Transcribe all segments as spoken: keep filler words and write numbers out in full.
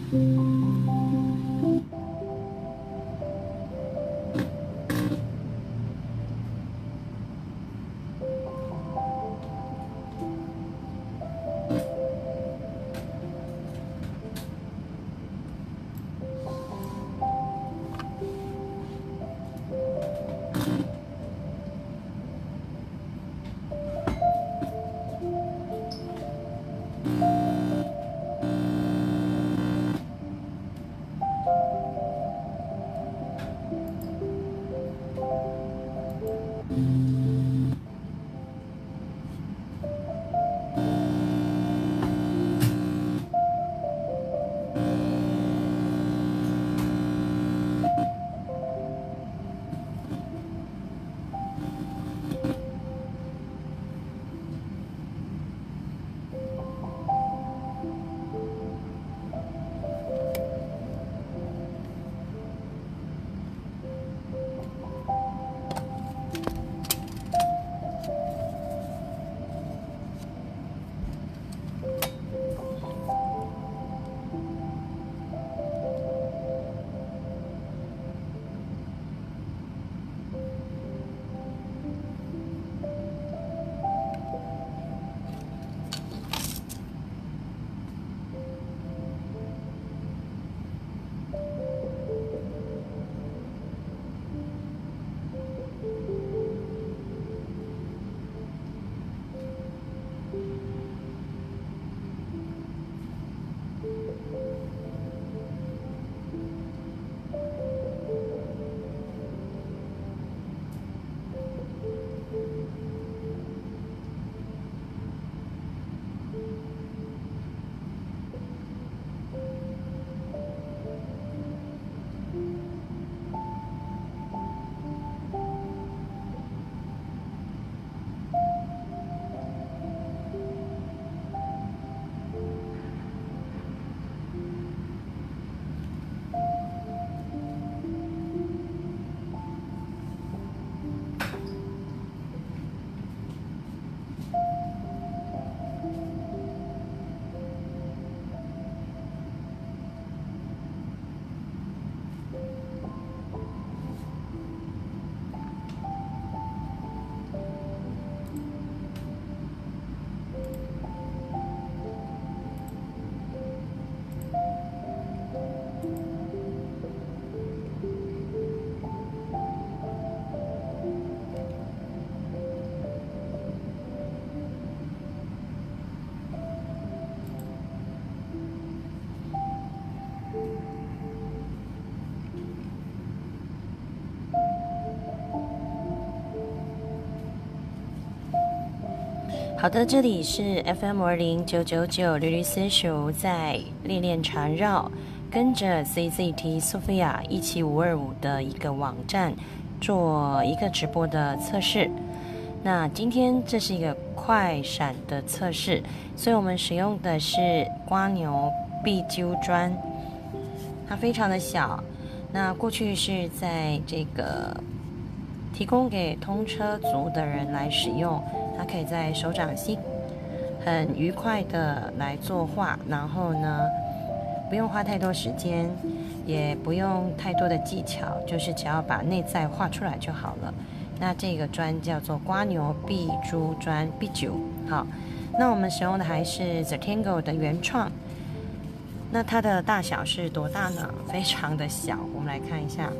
好的，这里是 F M 二零九九九绿绿私塾在恋恋缠绕，跟着 C Z T Sophia 一七五二五的一个网站做一个直播的测试。那今天这是一个快闪的测试，所以我们使用的是瓜牛壁揪砖，它非常的小。那过去是在这个提供给通车族的人来使用，它可以在手掌心很愉快的来作画，然后呢不用花太多时间，也不用太多的技巧，就是只要把内在画出来就好了。那这个砖叫做瓜牛壁珠砖壁九。好，那我们使用的还是 Zentangle 的原创。那它的大小是多大呢？非常的小，我们来看一下。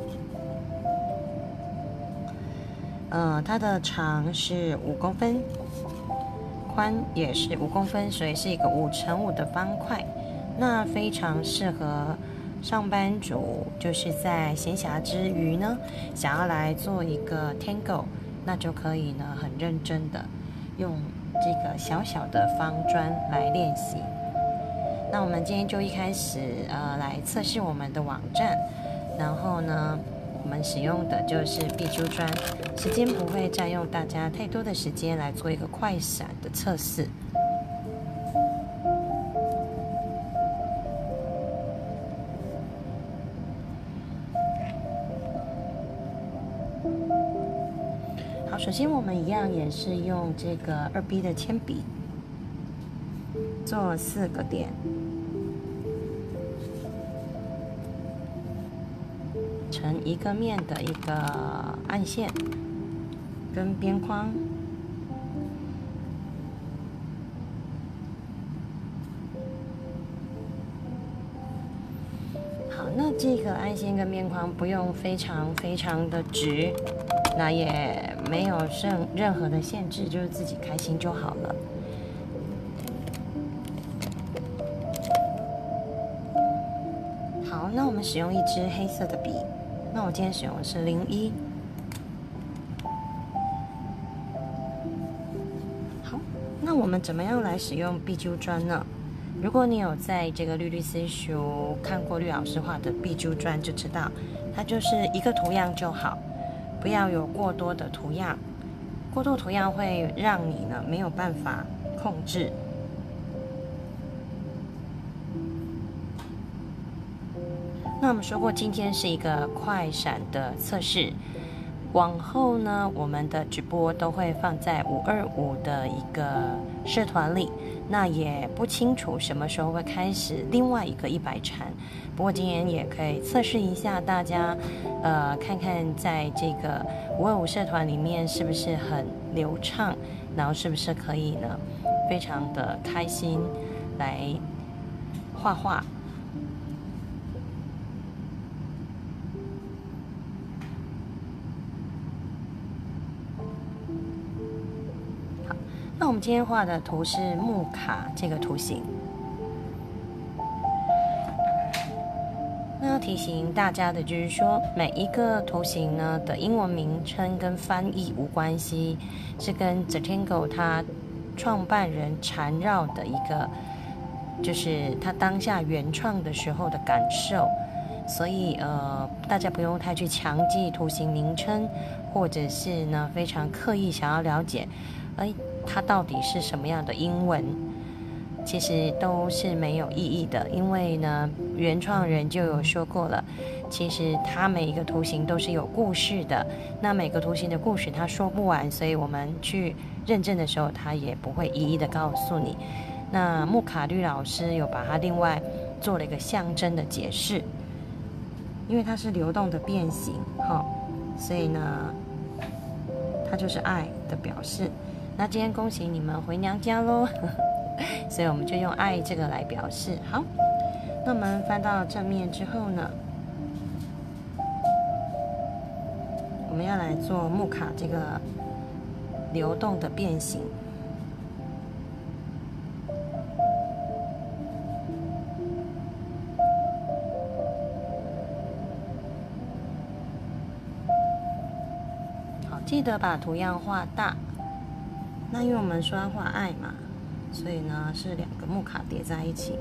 呃，它的长是五公分，宽也是五公分，所以是一个五乘五的方块。那非常适合上班族，就是在闲暇之余呢，想要来做一个 Tango， 那就可以呢很认真的用这个小小的方砖来练习。那我们今天就一开始呃来测试我们的网站，然后呢，我们使用的就是壁珠砖，时间不会占用大家太多的时间来做一个快闪的测试。好，首先我们一样也是用这个二 B 的铅笔做四个点。 成一个面的一个暗线跟边框。好，那这个暗线跟边框不用非常非常的直，那也没有任任何的限制，就是自己开心就好了。好，那我们使用一支黑色的笔，那我今天使用的是零一。好，那我们怎么样来使用碧珠砖呢？如果你有在这个绿绿私塾看过绿老师画的碧珠砖，就知道它就是一个图样就好，不要有过多的图样，过多图样会让你呢没有办法控制。那我们说过，今天是一个快闪的测试，往后呢，我们的直播都会放在五二五的一个社团里。那也不清楚什么时候会开始另外一个一百禅，不过今天也可以测试一下大家，呃，看看在这个五二五社团里面是不是很流畅，然后是不是可以呢，非常的开心来画画。那我们今天画的图是木卡这个图形。那要提醒大家的就是说，每一个图形呢的英文名称跟翻译无关系，是跟 Zentangle 他创办人缠绕的一个，就是他当下原创的时候的感受。所以呃，大家不用太去强记图形名称，或者是呢非常刻意想要了解，哎。它到底是什么样的英文？其实都是没有意义的，因为呢，原创人就有说过了，其实它每一个图形都是有故事的，那每个图形的故事它说不完，所以我们去认证的时候，它也不会一一的告诉你。那木卡绿老师有把它另外做了一个象征的解释，因为它是流动的变形，哈，所以呢，它就是爱的表示。那今天恭喜你们回娘家喽，所以我们就用爱这个来表示。好，那我们翻到正面之后呢，我们要来做木卡这个流动的变形。好，记得把图样画大。那因为我们说要画爱嘛，所以呢是两个木卡叠在一起。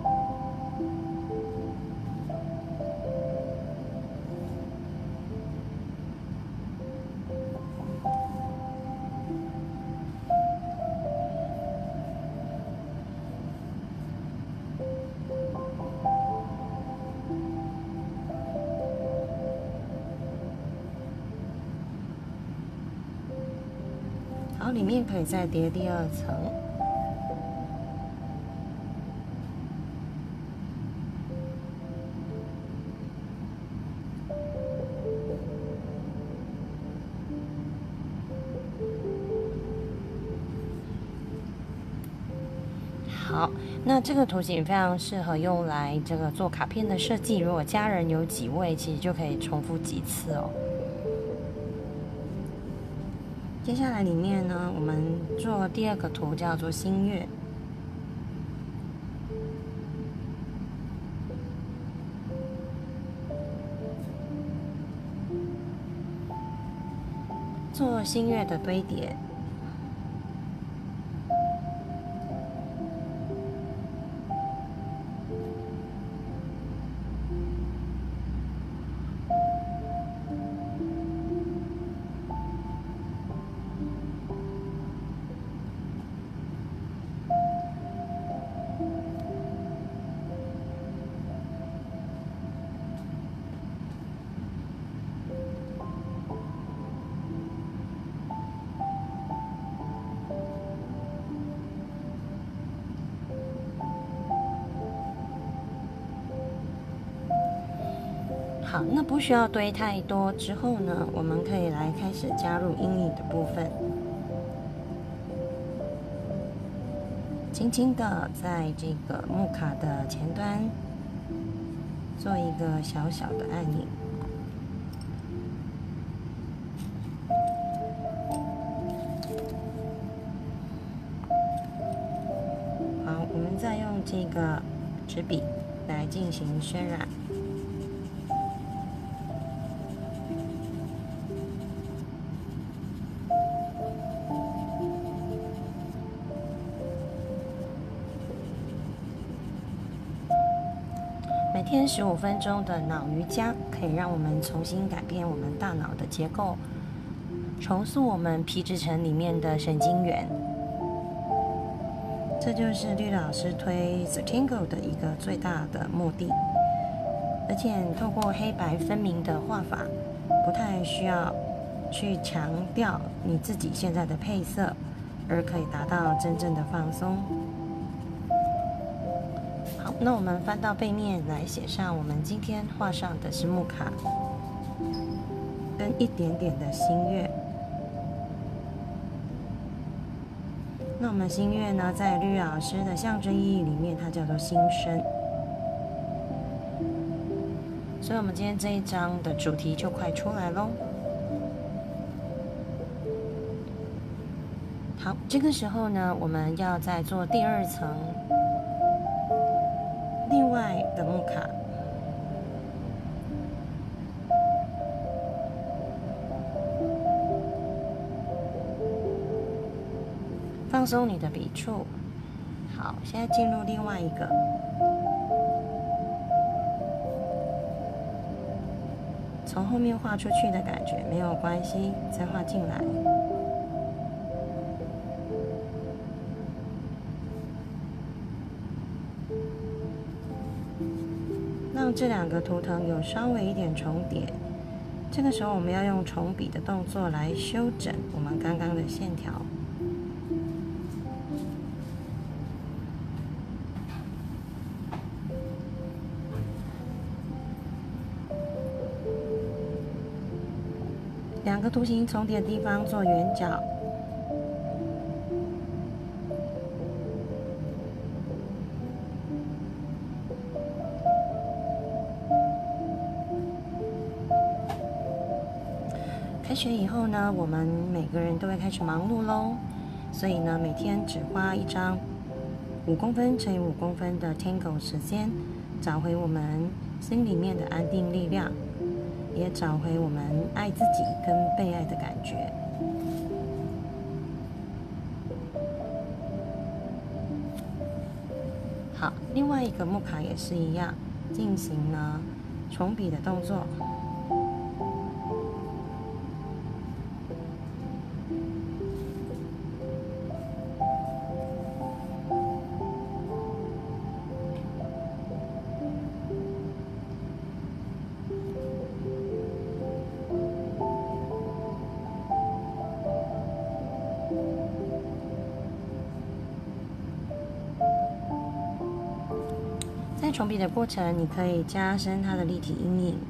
好，里面可以再叠第二层。好，那这个图形非常适合用来这个做卡片的设计。如果家人有几位，其实就可以重复几次哦。接下来里面呢，我们做第二个图叫做新月。做新月的堆叠。 好，那不需要堆太多。之后呢，我们可以来开始加入阴影的部分，轻轻的在这个木卡的前端做一个小小的暗影。好，我们再用这个纸笔来进行渲染。每天十五分钟的脑瑜伽，可以让我们重新改变我们大脑的结构，重塑我们皮质层里面的神经元。这就是绿老师推 Zertango 的一个最大的目的。而且透过黑白分明的画法，不太需要去强调你自己现在的配色，而可以达到真正的放松。好，那我们翻到背面来写上我们今天画上的是木卡，跟一点点的新月。那我们新月呢，在绿老师的象征意义里面，它叫做新生。所以我们今天这一章的主题就快出来咯。好，这个时候呢，我们要再做第二层另外的木卡。放松你的笔触。好，现在进入另外一个。从后面画出去的感觉没有关系，再画进来。让这两个图腾有稍微一点重叠。这个时候我们要用重笔的动作来修整我们刚刚的线条。两个图形重叠的地方做圆角，开学以后呢，我们每个人都会开始忙碌喽，所以呢，每天只花一张五公分乘以五公分的 Tango 时间，找回我们心里面的安定力量。也找回我们爱自己跟被爱的感觉。好，另外一个木卡也是一样，进行了重笔的动作。在重笔的过程，你可以加深它的立体阴影。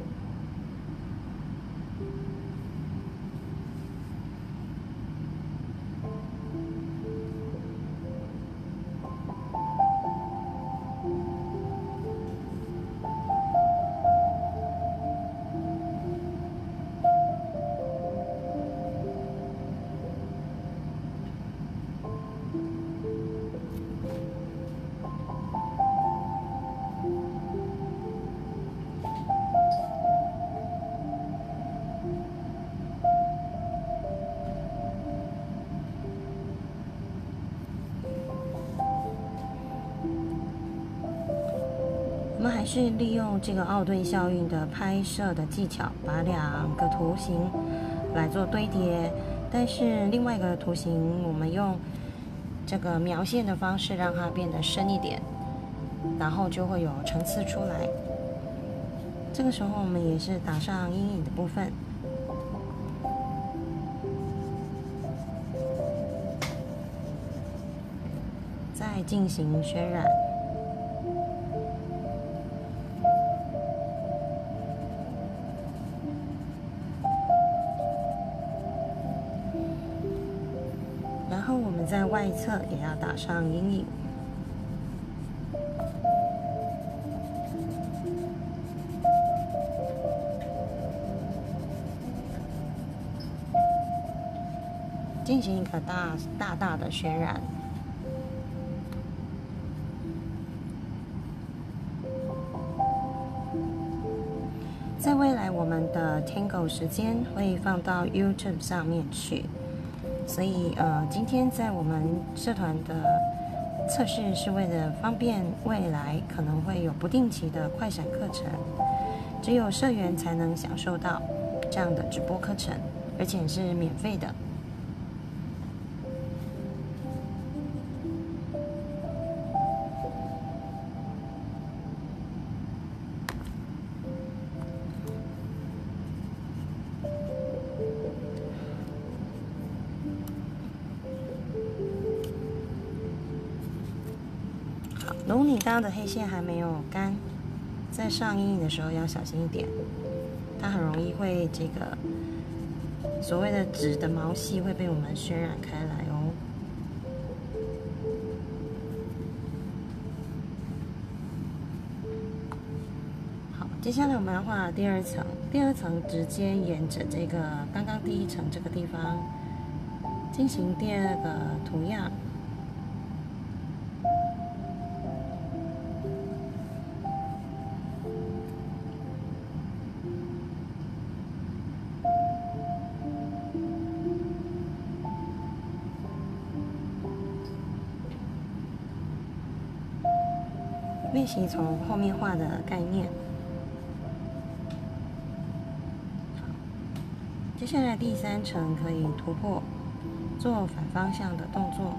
我们还是利用这个奥顿效应的拍摄的技巧，把两个图形来做堆叠，但是另外一个图形我们用这个描线的方式让它变得深一点，然后就会有层次出来。这个时候我们也是打上阴影的部分，再进行渲染。 在外侧也要打上阴影。进行一个大大大的渲染。在未来，我们的 Tango 时间会放到 YouTube 上面去，所以呃，今天在我们社团的测试是为了方便未来可能会有不定期的快闪课程，只有社员才能享受到这样的直播课程，而且是免费的。如果你刚刚的黑线还没有干，在上阴影的时候要小心一点，它很容易会这个所谓的纸的毛细会被我们渲染开来哦。好，接下来我们要画第二层，第二层直接沿着这个刚刚第一层这个地方进行第二个图样。练习从后面画的概念。好，接下来第三层可以突破，做反方向的动作。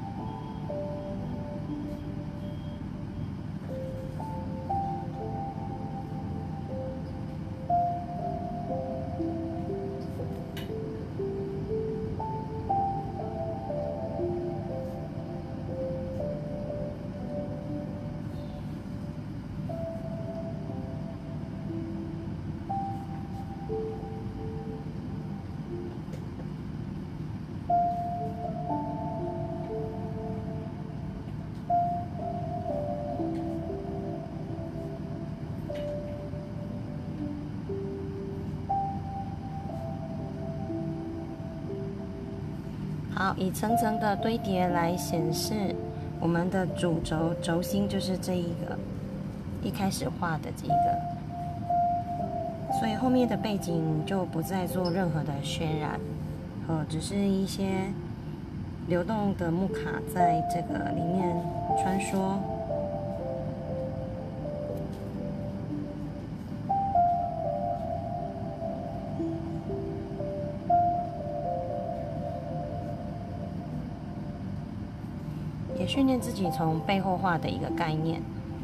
好，以层层的堆叠来显示我们的主轴轴心就是这一个一开始画的这个，所以后面的背景就不再做任何的渲染，呃，只是一些流动的木卡在这个里面穿梭。也训练自己从背后画的一个概念。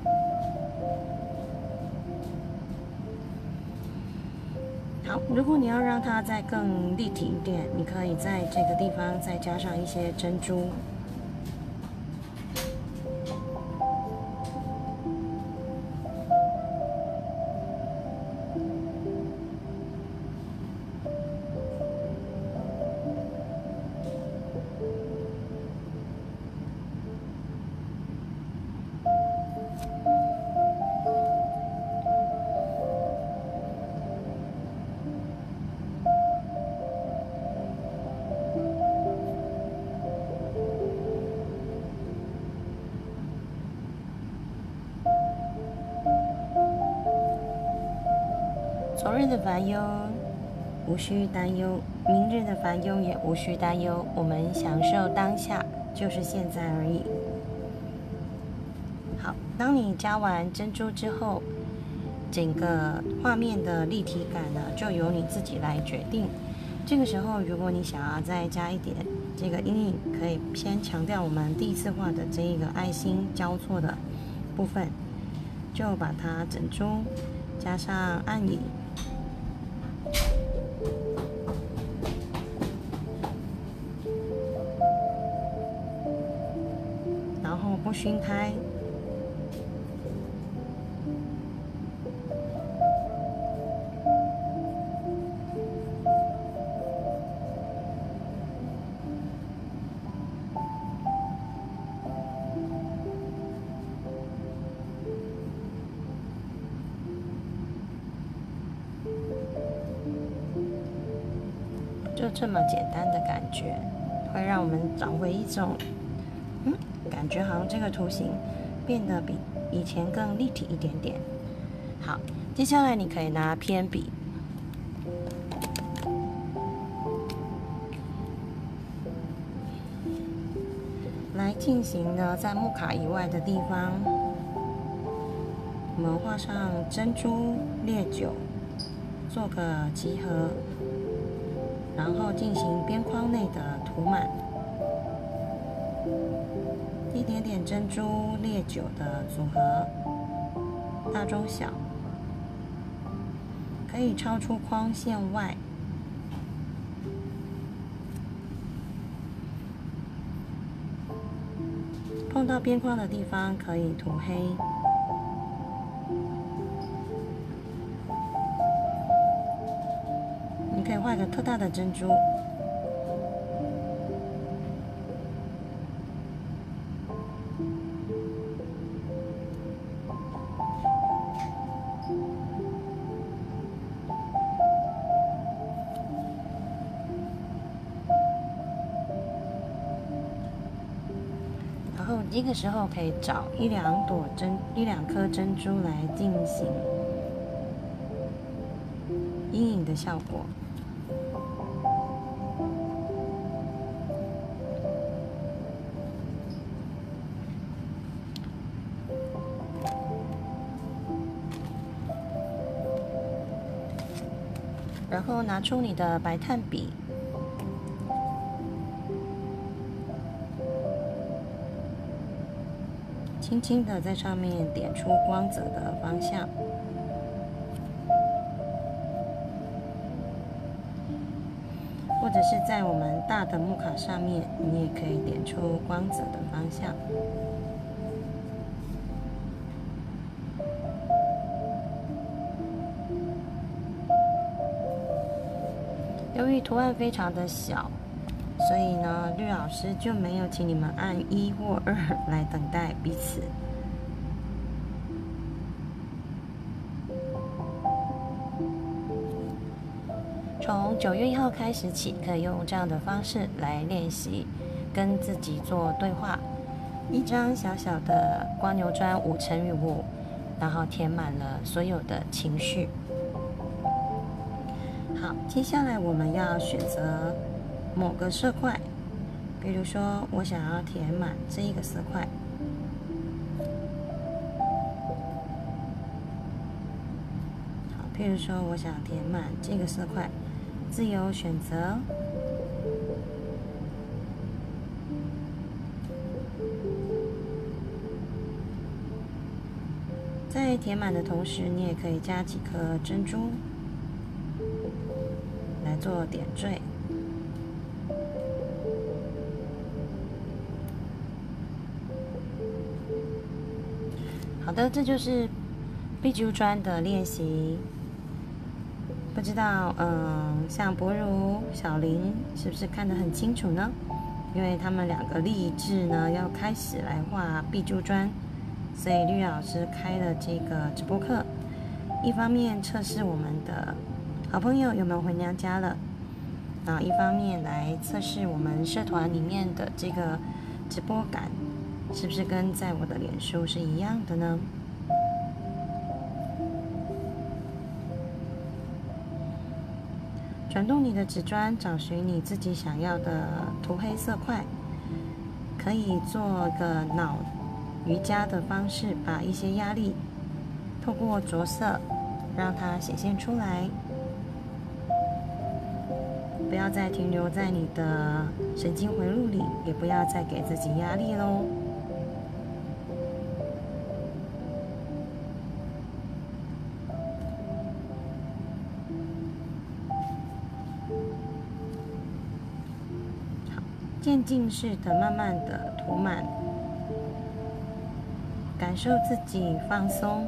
好，如果你要让它再更立体一点，你可以在这个地方再加上一些珍珠。昨日的烦忧无需担忧，明日的烦忧也无需担忧。我们享受当下，就是现在而已。好，当你加完珍珠之后，整个画面的立体感呢，就由你自己来决定。这个时候，如果你想要再加一点这个阴影，可以先强调我们第一次画的这一个爱心交错的部分，就把它整珠加上暗影。然后不熏开， 就这么简单的感觉，会让我们找回一种，嗯，感觉好像这个图形变得比以前更立体一点点。好，接下来你可以拿偏笔，来进行呢，在木卡以外的地方，我们画上珍珠、烈酒，做个集合，然后进行边框内的涂满，一点点珍珠、烈酒的组合，大中小，可以超出框线外。碰到边框的地方可以涂黑。你可以画一个特大的珍珠。然后这个时候可以找一两朵珍一两颗珍珠来进行阴影的效果。然后拿出你的白炭笔，轻轻的在上面点出光泽的方向，或者是在我们大的木卡上面，你也可以点出光泽的方向。由于图案非常的小，所以呢，绿老师就没有请你们按一或二来等待彼此。从九月一号开始起，可以用这样的方式来练习，跟自己做对话。一张小小的光牛砖五乘以五，然后填满了所有的情绪。好，接下来我们要选择某个色块，比如说我想要填满这一个色块。好，譬如说我想填满这个色块，自由选择。在填满的同时，你也可以加几颗珍珠来做点缀。好的，这就是碧珠砖的练习。不知道，嗯，像博如、小林是不是看得很清楚呢？因为他们两个立志呢要开始来画碧珠砖，所以绿老师开了这个直播课，一方面测试我们的好朋友有没有回娘家了，然后一方面来测试我们社团里面的这个直播感，是不是跟在我的脸书是一样的呢？转动你的纸砖，找寻你自己想要的涂黑色块，可以做个脑瑜伽的方式，把一些压力透过着色让它显现出来。不要再停留在你的神经回路里，也不要再给自己压力咯。好，渐进式的慢慢的涂满，感受自己放松。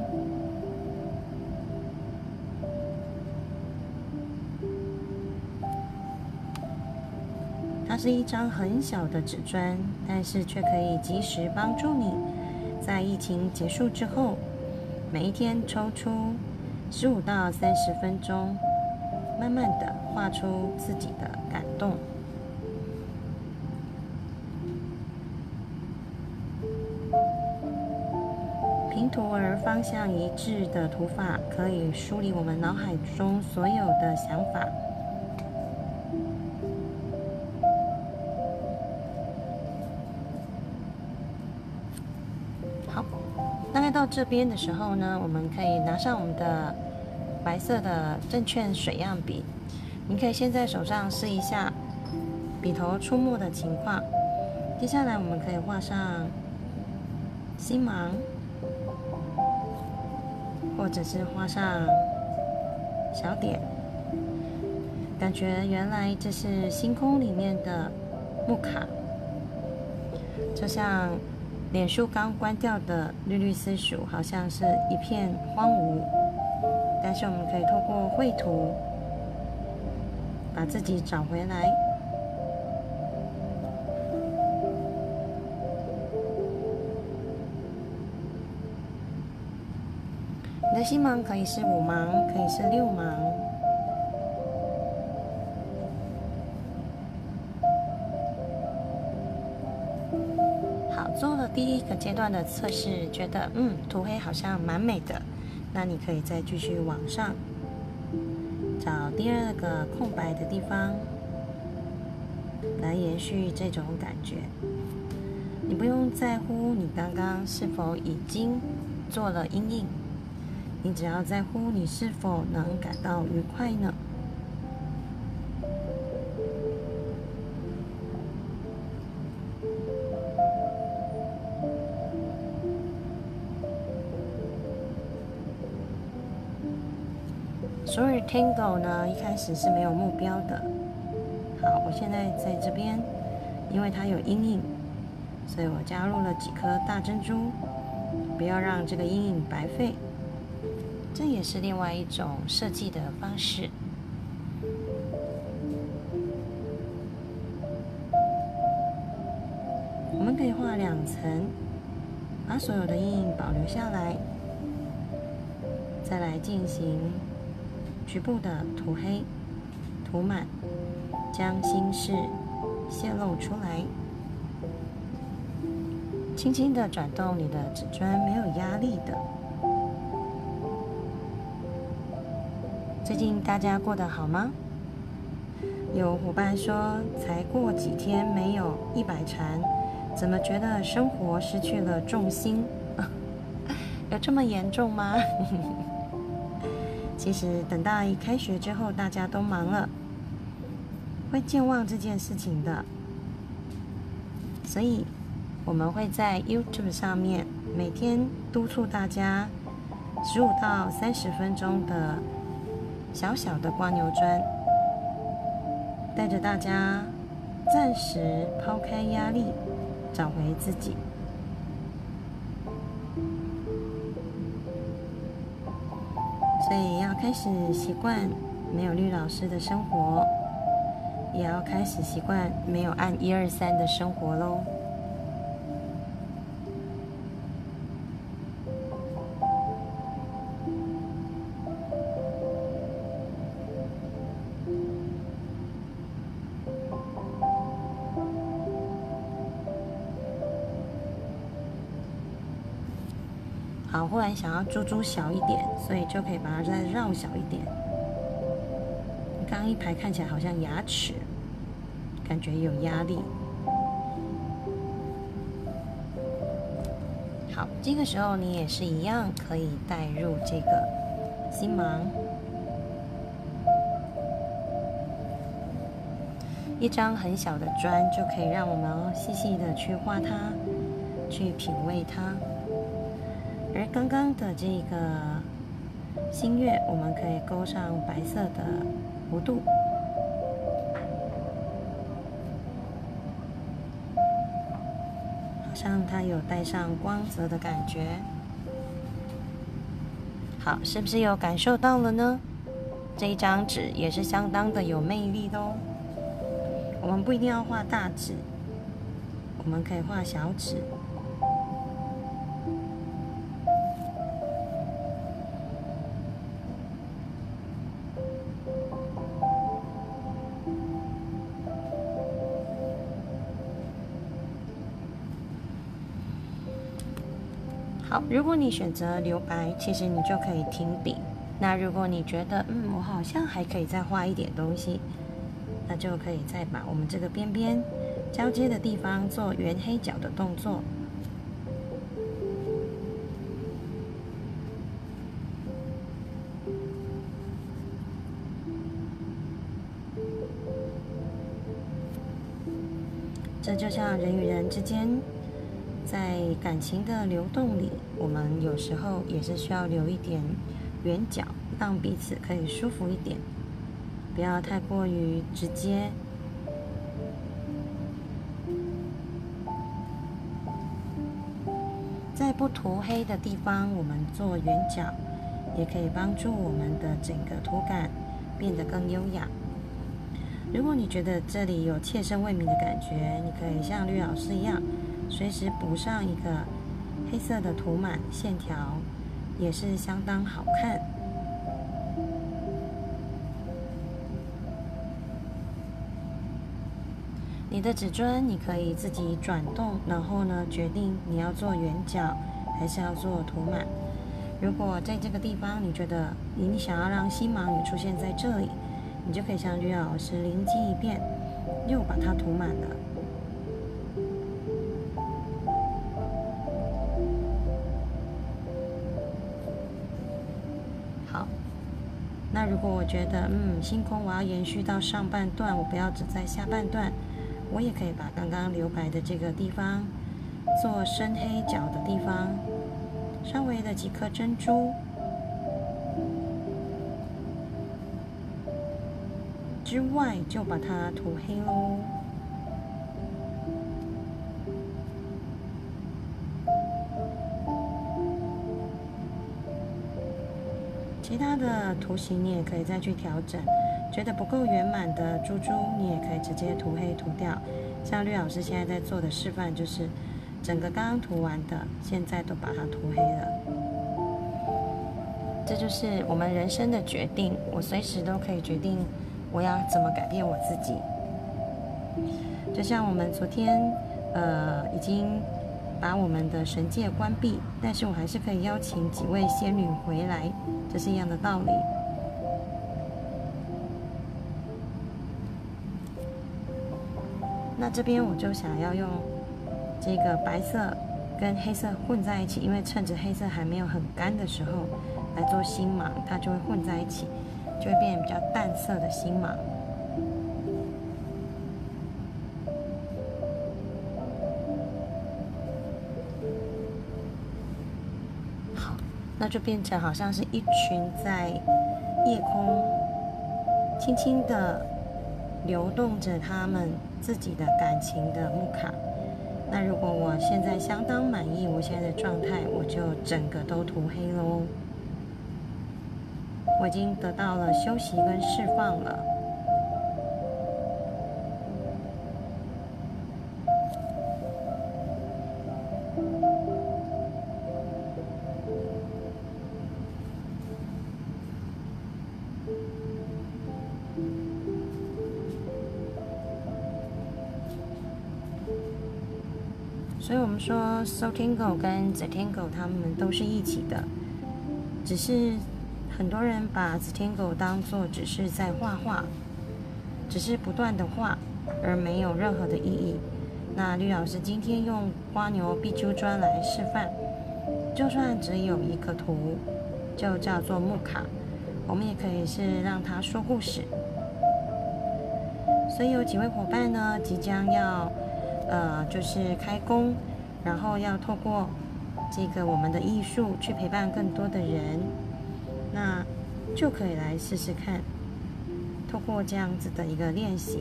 它是一张很小的纸砖，但是却可以及时帮助你在疫情结束之后，每一天抽出十五到三十分钟，慢慢的画出自己的感动。平涂而方向一致的涂法，可以梳理我们脑海中所有的想法。好，大概到这边的时候呢，我们可以拿上我们的白色的证券水样笔，你可以先在手上试一下笔头出墨的情况。接下来我们可以画上星芒，或者是画上小点，感觉原来这是星空里面的木卡，就像脸书刚关掉的绿绿丝属，好像是一片荒芜。但是我们可以透过绘图，把自己找回来。你的星芒可以是五芒，可以是六芒。好，做了第一个阶段的测试，觉得嗯涂黑好像蛮美的，那你可以再继续往上找第二个空白的地方，来延续这种感觉。你不用在乎你刚刚是否已经做了阴影。你只要在乎你是否能感到愉快呢？所以 Tango 呢，一开始是没有目标的。好，我现在在这边，因为它有阴影，所以我加入了几颗大珍珠，不要让这个阴影白费。这也是另外一种设计的方式。我们可以画两层，把所有的阴影保留下来，再来进行局部的涂黑、涂满，将心事泄露出来。轻轻的转动你的纸砖，没有压力的。最近大家过得好吗？有伙伴说，才过几天没有一百禅，怎么觉得生活失去了重心？有这么严重吗？其实等到一开学之后，大家都忙了，会健忘这件事情的。所以我们会在 YouTube 上面每天督促大家十五到三十分钟的小小的刮牛砖，带着大家暂时抛开压力，找回自己。所以要开始习惯没有绿老师的生活，也要开始习惯没有按一二三的生活咯。好，忽然想要珠珠小一点，所以就可以把它再绕小一点。刚刚一排看起来好像牙齿，感觉有压力。好，这个时候你也是一样可以带入这个星芒，一张很小的砖就可以让我们细细的去画它，去品味它。而刚刚的这个新月，我们可以勾上白色的弧度，好像它有带上光泽的感觉。好，是不是有感受到了呢？这一张纸也是相当的有魅力的哦。我们不一定要画大纸，我们可以画小纸。 好，如果你选择留白，其实你就可以停笔。那如果你觉得，嗯，我好像还可以再画一点东西，那就可以再把我们这个边边交接的地方做圆黑角的动作。这就像人与人之间在感情的流动里，我们有时候也是需要留一点圆角，让彼此可以舒服一点，不要太过于直接。在不涂黑的地方，我们做圆角，也可以帮助我们的整个涂感变得更优雅。如果你觉得这里有切身未明的感觉，你可以像吕老师一样，随时补上一个黑色的涂满线条，也是相当好看。你的纸砖你可以自己转动，然后呢决定你要做圆角还是要做涂满。如果在这个地方你觉得你想要让星芒也出现在这里，你就可以像吕老师灵机一变，又把它涂满了。好，那如果我觉得嗯星空我要延续到上半段，我不要只在下半段，我也可以把刚刚留白的这个地方做深黑角的地方，稍微的几颗珍珠。之外就把它涂黑喽。其他的图形你也可以再去调整，觉得不够圆满的珠珠，你也可以直接涂黑涂掉。像吕老师现在在做的示范，就是整个刚刚涂完的，现在都把它涂黑了。这就是我们人生的决定，我随时都可以决定我要怎么改变我自己。就像我们昨天，呃，已经把我们的神界关闭，但是我还是可以邀请几位仙女回来，这是一样的道理。那这边我就想要用这个白色跟黑色混在一起，因为趁着黑色还没有很干的时候来做星芒，它就会混在一起，就会变成比较淡色的星芒。好，那就变成好像是一群在夜空轻轻的流动着他们自己的感情的木卡。那如果我现在相当满意我现在的状态，我就整个都涂黑喽。我已经得到了休息跟释放了。所以我们说 Sotango 跟 Zatango 他们都是一起的，只是很多人把 Zatango 当作只是在画画，只是不断的画，而没有任何的意义。那吕老师今天用花牛碧珠砖来示范，就算只有一个图，就叫做木卡，我们也可以是让它说故事。所以有几位伙伴呢，即将要呃，就是开工，然后要透过这个我们的艺术去陪伴更多的人，那就可以来试试看，透过这样子的一个练习，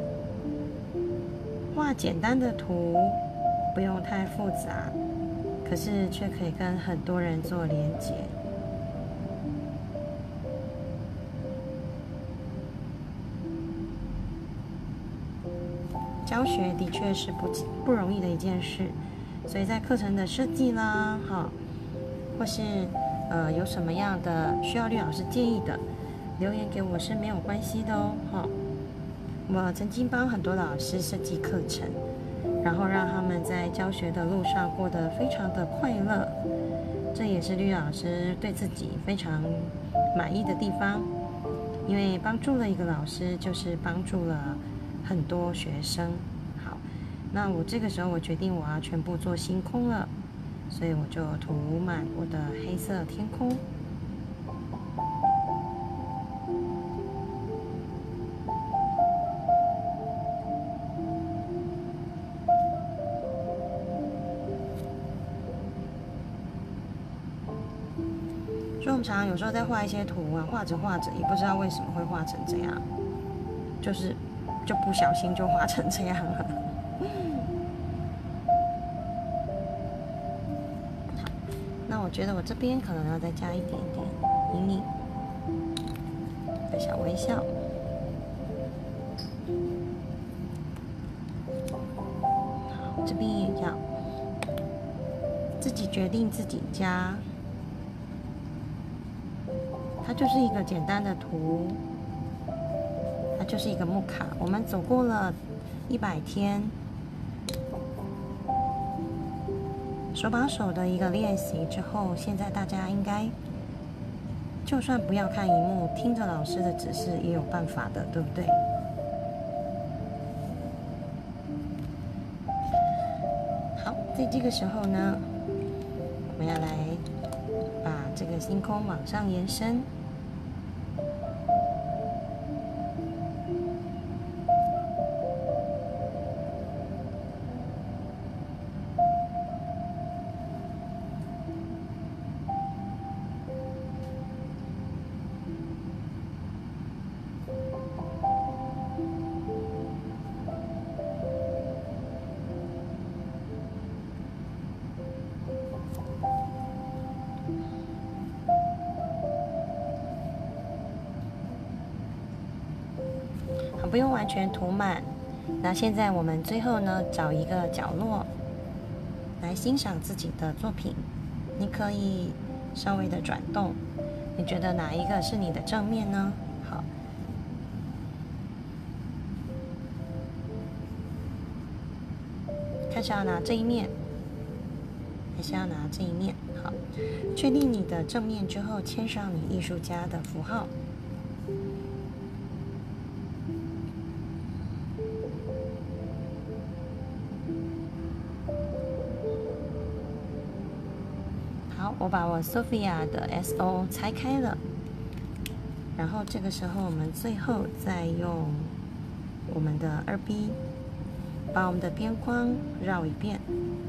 画简单的图，不用太复杂，可是却可以跟很多人做连结。教学的确是不不容易的一件事，所以在课程的设计啦，哈，或是呃有什么样的需要吕老师建议的，留言给我是没有关系的哦，哈。我曾经帮很多老师设计课程，然后让他们在教学的路上过得非常的快乐。 这也是绿老师对自己非常满意的地方，因为帮助了一个老师，就是帮助了很多学生。好，那我这个时候我决定我要全部做星空了，所以我就涂满我的黑色天空。所以我们常常有时候在画一些图啊，画着画着也不知道为什么会画成这样，就是就不小心就画成这样了。好，那我觉得我这边可能要再加一点点阴影的小微笑。好，这边也要自己决定自己加。它就是一个简单的图，它就是一个木卡。我们走过了一百天，手把手的一个练习之后，现在大家应该就算不要看荧幕，听着老师的指示也有办法的，对不对？好，在这个时候呢，我们要来把这个星空往上延伸。不用完全涂满。那现在我们最后呢，找一个角落来欣赏自己的作品。你可以稍微的转动，你觉得哪一个是你的正面呢？好，看是要拿这一面，还是要拿这一面？好，确定你的正面之后，签上你艺术家的符号。好，我把我 Sophia 的 S O 拆开了，然后这个时候我们最后再用我们的二 B 把我们的边框绕一遍，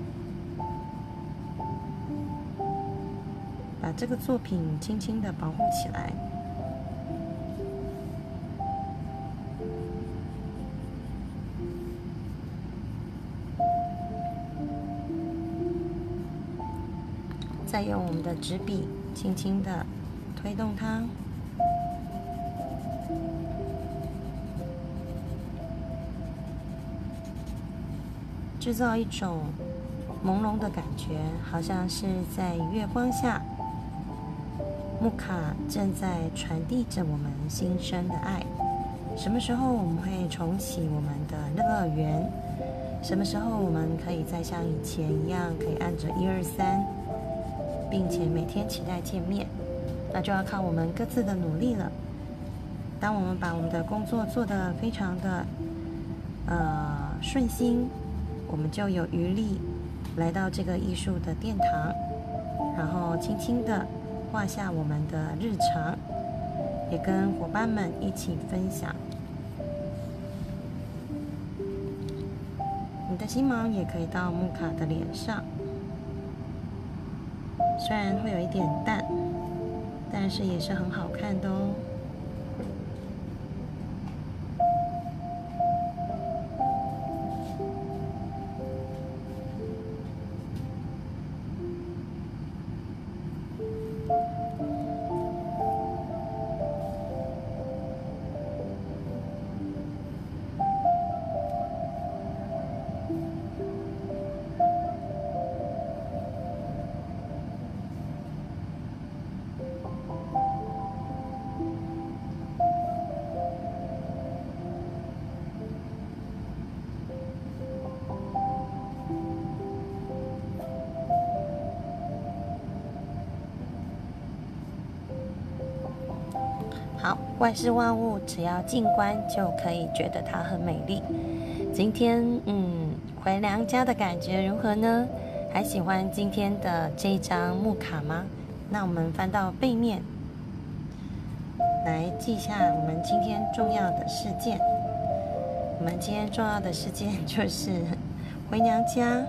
把这个作品轻轻的保护起来。再用我们的纸笔轻轻的推动它，制造一种朦胧的感觉，好像是在月光下，木卡正在传递着我们新生的爱。什么时候我们会重启我们的乐园？什么时候我们可以再像以前一样，可以按着一二三？并且每天期待见面，那就要靠我们各自的努力了。当我们把我们的工作做得非常的呃顺心，我们就有余力来到这个艺术的殿堂，然后轻轻的画下我们的日常，也跟伙伴们一起分享。你的星芒也可以到木卡的脸上。虽然会有一点淡，但是也是很好看的哦。 好，万事万物只要静观就可以觉得它很美丽。今天，嗯，回娘家的感觉如何呢？还喜欢今天的这一张木卡吗？那我们翻到背面，来记下我们今天重要的事件。我们今天重要的事件就是回娘家。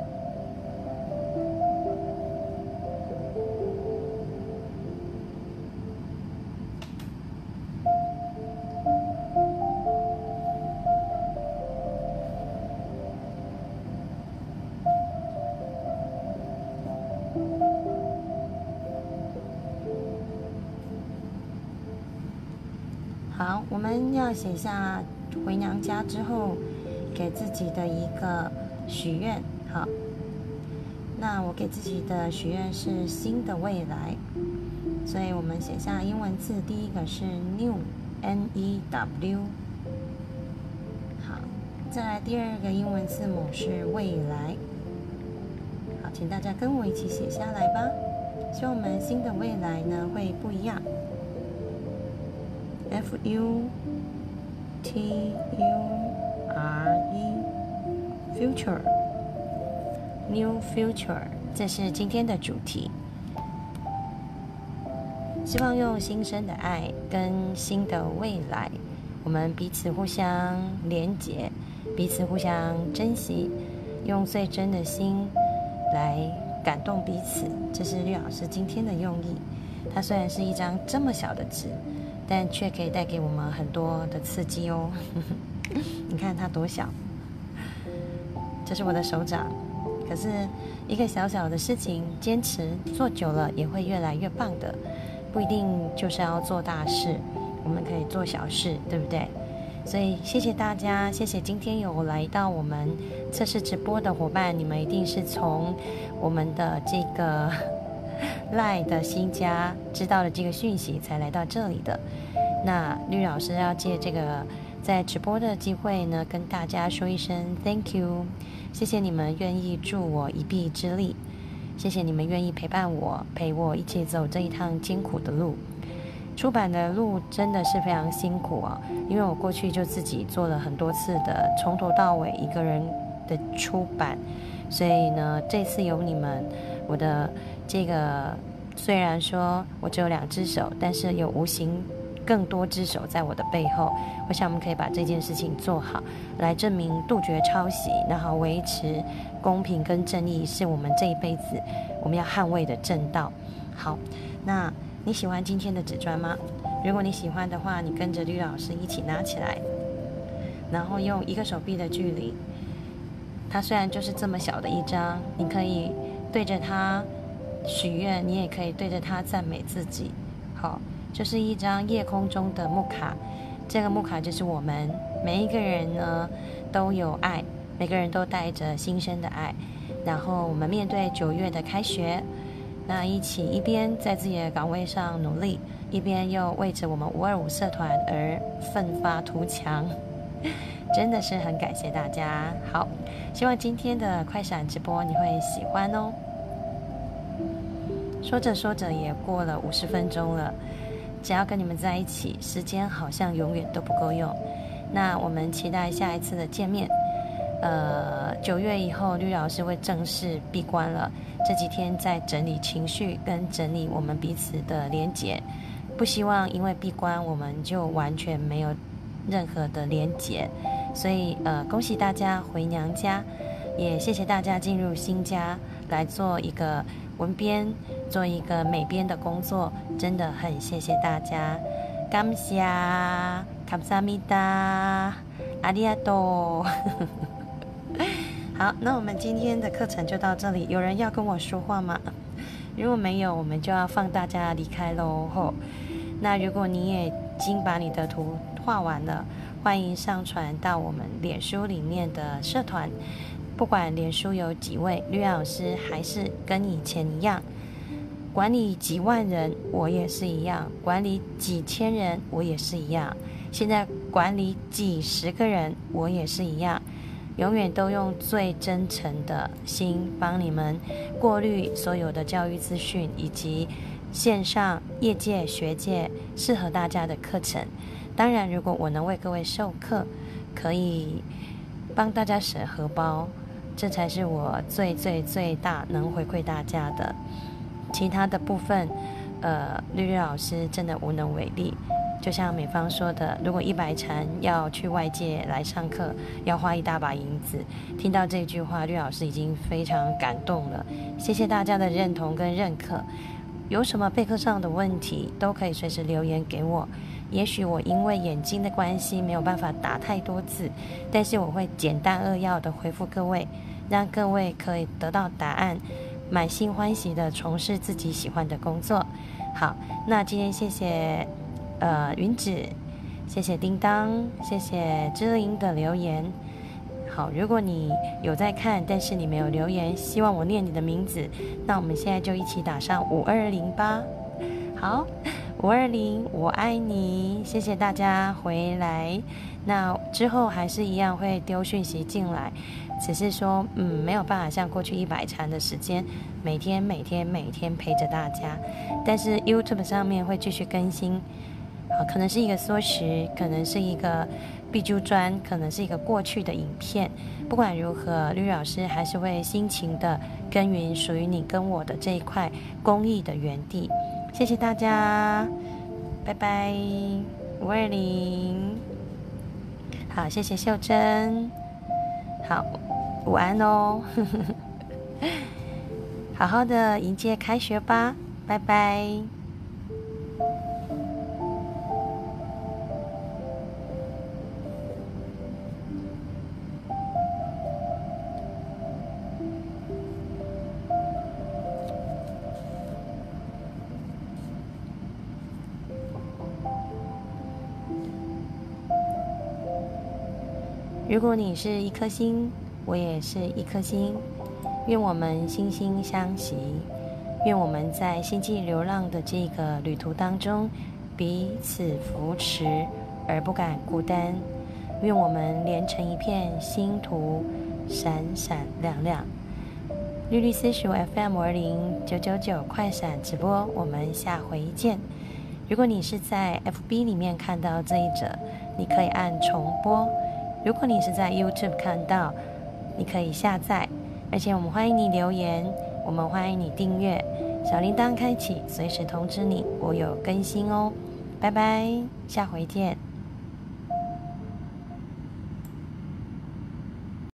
好，我们要写下回娘家之后给自己的一个许愿。好，那我给自己的许愿是新的未来，所以我们写下英文字，第一个是 new N E W。 好，再来第二个英文字母是未来。好，请大家跟我一起写下来吧，希望我们新的未来呢会不一样。F U T U R E Future New Future， 这是今天的主题。希望用新生的爱跟新的未来，我们彼此互相连结，彼此互相珍惜，用最真的心来感动彼此。这是绿老师今天的用意。它虽然是一张这么小的纸，但却可以带给我们很多的刺激哦。你看它多小，这是我的手掌。可是一个小小的事情，坚持做久了也会越来越棒的。不一定就是要做大事，我们可以做小事，对不对？所以谢谢大家，谢谢今天有来到我们测试直播的伙伴，你们一定是从我们的这个赖的新家知道了这个讯息才来到这里的。那绿老师要借这个在直播的机会呢，跟大家说一声 Thank you， 谢谢你们愿意助我一臂之力，谢谢你们愿意陪伴我，陪我一起走这一趟艰苦的路。出版的路真的是非常辛苦啊，因为我过去就自己做了很多次的从头到尾一个人的出版，所以呢这次有你们，我的这个虽然说我只有两只手，但是有无形更多只手在我的背后，我想我们可以把这件事情做好，来证明杜绝抄袭，然后维持公平跟正义是我们这一辈子我们要捍卫的正道。好，那你喜欢今天的纸砖吗？如果你喜欢的话，你跟着绿老师一起拿起来，然后用一个手臂的距离，它虽然就是这么小的一张，你可以对着它许愿，你也可以对着它赞美自己。好，就是一张夜空中的木卡，这个木卡就是我们每一个人呢都有爱，每个人都带着新生的爱，然后我们面对九月的开学，那一起一边在自己的岗位上努力，一边又为着我们五二五社团而奋发图强，真的是很感谢大家。好，希望今天的快闪直播你会喜欢哦。说着说着也过了五十分钟了，只要跟你们在一起，时间好像永远都不够用。那我们期待下一次的见面。呃，九月以后，绿老师会正式闭关了。这几天在整理情绪，跟整理我们彼此的连结。不希望因为闭关，我们就完全没有任何的连结。所以，呃，恭喜大家回娘家，也谢谢大家进入新家来做一个文编，做一个美编的工作，真的很谢谢大家。感谢，감사합니다，阿里阿多。好，那我们今天的课程就到这里。有人要跟我说话吗？如果没有，我们就要放大家离开喽。吼，那如果你也已经把你的图画完了，欢迎上传到我们脸书里面的社团。不管脸书有几位，绿老师还是跟以前一样，管理几万人我也是一样，管理几千人我也是一样，现在管理几十个人我也是一样。永远都用最真诚的心帮你们过滤所有的教育资讯，以及线上业界学界适合大家的课程。当然，如果我能为各位授课，可以帮大家省荷包，这才是我最最最大能回馈大家的。其他的部分，呃，绿绿老师真的无能为力。就像美芳说的，如果一百禅要去外界来上课，要花一大把银子。听到这句话，绿老师已经非常感动了。谢谢大家的认同跟认可。有什么备课上的问题，都可以随时留言给我。也许我因为眼睛的关系没有办法打太多字，但是我会简单扼要的回复各位，让各位可以得到答案，满心欢喜的从事自己喜欢的工作。好，那今天谢谢呃云子，谢谢叮当，谢谢知玲的留言。好，如果你有在看，但是你没有留言，希望我念你的名字，那我们现在就一起打上五二零吧。好，五二零，我爱你，谢谢大家回来。那之后还是一样会丢讯息进来，只是说，嗯，没有办法像过去一百禅的时间，每天每天每天陪着大家。但是 YouTube 上面会继续更新，好，可能是一个缩时，可能是一个必珠专，可能是一个过去的影片。不管如何，绿绿老师还是会辛勤的耕耘属于你跟我的这一块公益的园地。谢谢大家，拜拜，五二零。好，谢谢秀珍。好，午安哦。好好的迎接开学吧，拜拜。如果你是一颗星，我也是一颗星，愿我们心心相惜，愿我们在星际流浪的这个旅途当中彼此扶持而不敢孤单，愿我们连成一片星途闪闪亮亮。绿绿私塾 F M 二零九九九快闪直播，我们下回见。如果你是在 F B 里面看到这一则，你可以按重播。如果你是在 YouTube 看到，你可以下载，而且我们欢迎你留言，我们欢迎你订阅，小铃铛开启，随时通知你我有更新哦。拜拜，下回见。